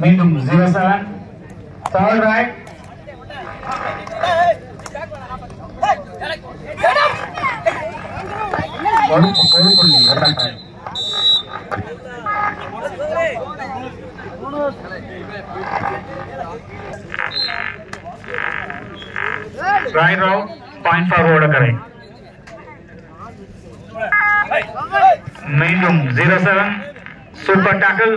மீண்டும் 0-7. Third right. ஒரு புள்ளி right round point forward करें மீண்டும் 0-7 super tackle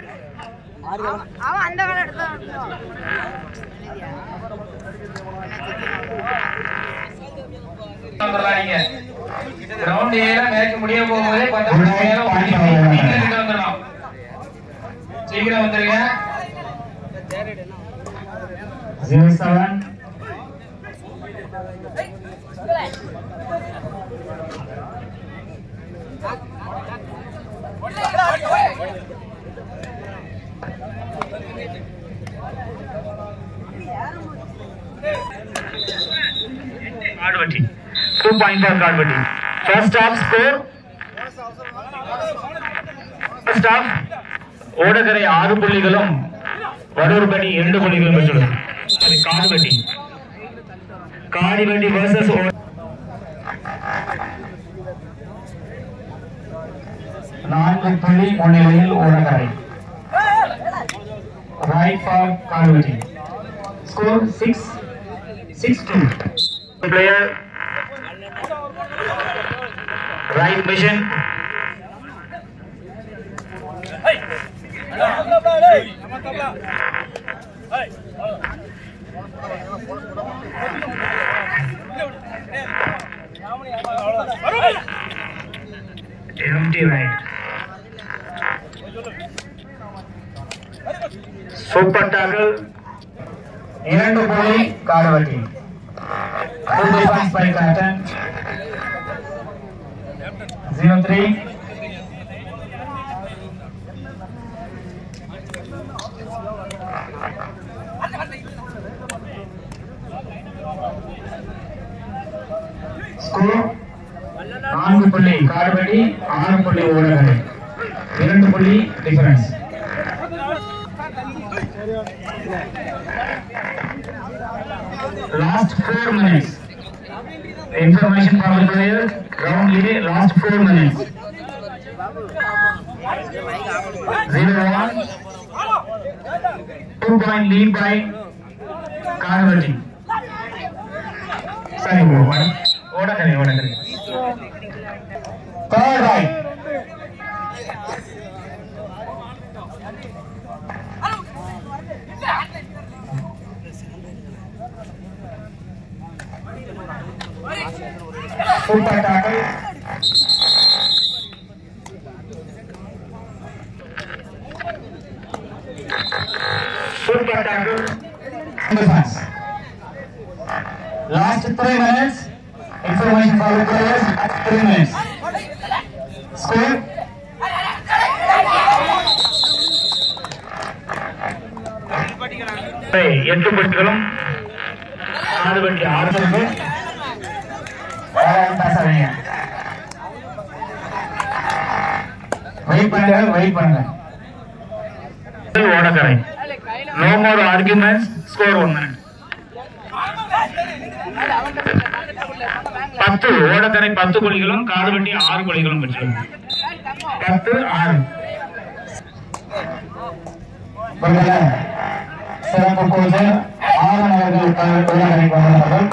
ground ஏல மேட்ச் முடிய போகும்போதே 10 நிமிஷம் விக்கெட் வந்துறோம் சீக்கிரம் வந்துருங்க 0-7 Cardvati 2 point for Cardvati. First half score. First half ஓடகரை 6 புள்ளிகளும் வடூர்படி 2 புள்ளிகளும் பெற்றுள்ளது. Cardvati versus 4 புள்ளி முன்னிலையில் ஓடகரை. Right for Cardvati. Score 6-2. Player right mission empty right super tackle 2 புள்ளி Cardvati. Good defense by captain. 0-3. Score 4 புள்ளி Cardvati, 6 புள்ளி ஓடகரை. 2 புள்ளி difference. Last 4 minutes. Information from the players. Round A, last 4 minutes. 0-1. 2 point lead by Cardvati. Sorry, order kare. Third right. Super tackle. Super tackle. Defense. Last 3 minutes. Information for the players. 3 minutes. Score. Hey, 8 புள்ளிகளும் Cardvati 6 புள்ளிகள். Wait பண்ணுங்க. ஓடகரை. No more arguments. Score 1 minute. 10 ஓடகரை 10 புள்ளிகளும் Cardvati 6 புள்ளிகளும் பெற்றுள்ளது. 10-6. சிறப்பு கோச்சர் ஆரன் அவர்கள் ஓடகரை கொண்டார்கள்.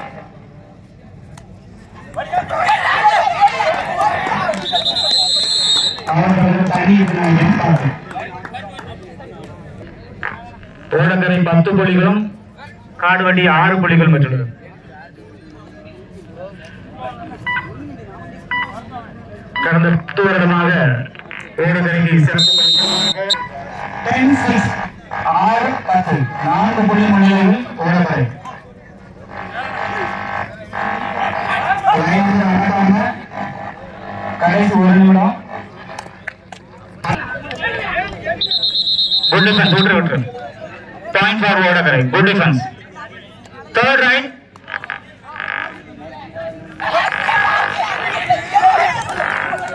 ஓடகரை 10 புள்ளிகளும் Cardvati 6 புள்ளிகளும் பெற்றுள்ளது. கடந்த 10 வருடமாக ஓடகரைக்கு சிறப்பு 10-6 6-10 4 புள்ளி முன்னிலையில் ஓடகரை. கடைசி 1 நிமிடம். Good defense, good. Point for ஓடகரை. Good defense. Third right.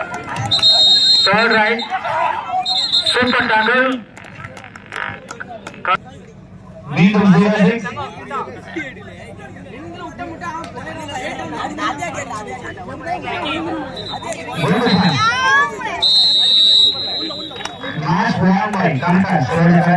Third right. Super tackle. மீண்டும் 06 match won by Compass.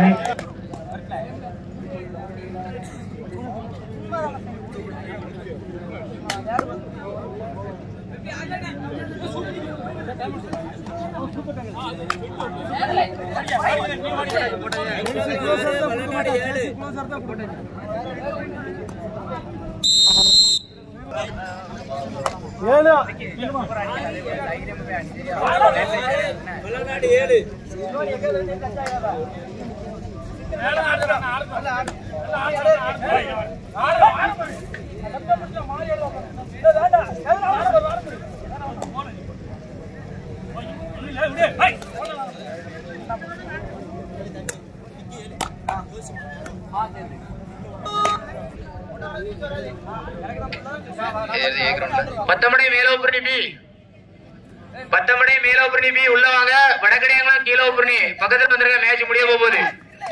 Pathamadai Melopurani B, Pathamadai Melopurani B உள்ள வாங்க. வடக்கடையாங்களாம் கீழோபுரணி பக்கத்துல வந்துருங்க. மேட்ச் முடிய போகுது.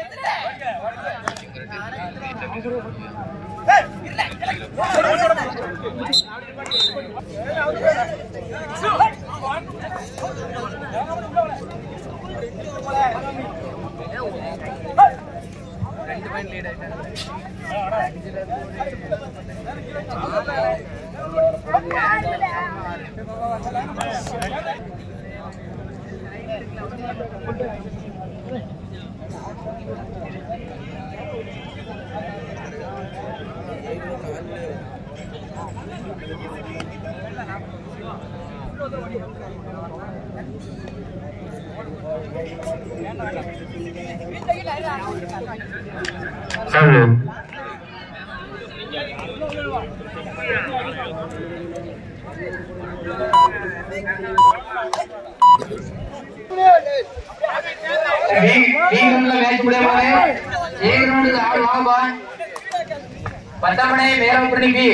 Pathamadai Melopurani B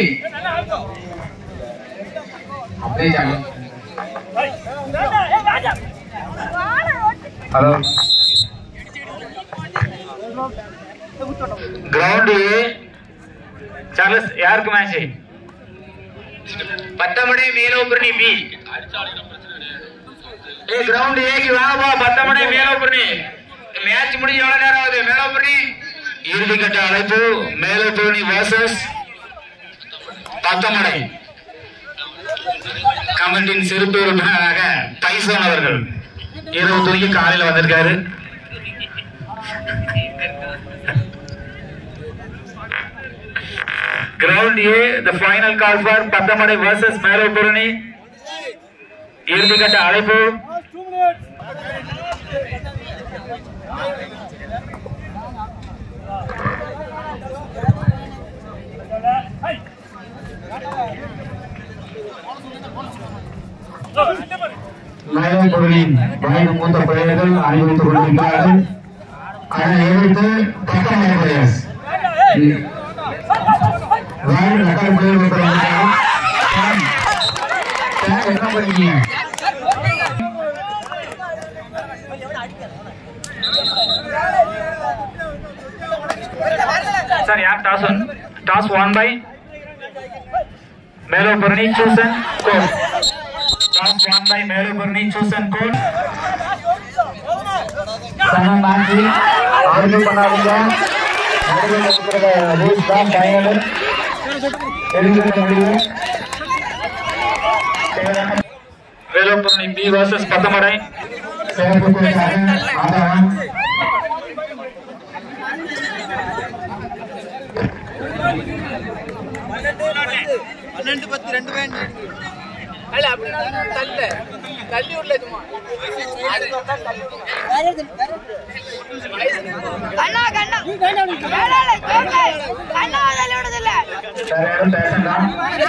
hello ground Charles யாருக்கு match? Pathamadai Melopurani B. Ground ஏக்கு வாங்கப்பா. பத்தமடை மேலோபுரணி மேட்ச் முடிஞ்ச எவ்வளவு நேரம் ஆகுது? மேலோபுரணி இறுதிக்கட்ட அழைப்பு மேலோபுரணி வர்சஸ் பத்தமடை. கமிட்டியின் சிறப்பு உறுப்பினராக டைசன் அவர்கள் இரவு தூங்கி காலையில் வந்திருக்காரு. Ground A, the final call for Pathamadai versus மேலோபுரணி. இறுதிக்கட்ட அழைப்பு. மேலோபுரணியின் வயது மூத்த பிள்ளைகள் அணிவித்துக் கொண்டிருக்கிறார்கள். அதனை எதிர்த்து பத்தமடை பிளேயர்ஸ் என்ன பண்ணீங்க? சார் யார் toss won? Toss won by Melopurani சூசன் கோட். டாஸ் ஒன் பை மேலோபுரணி சூசன் கோட். சனம் மாற்றி ஆர்கியூ பண்ணாதீங்க. ரூல்ஸ் தான் ஃபைனல் தெரிஞ்சுக்க முடியும். Melopurani B versus Pathamadai.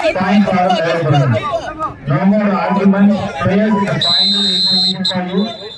No more arguments. Players, the final information for you.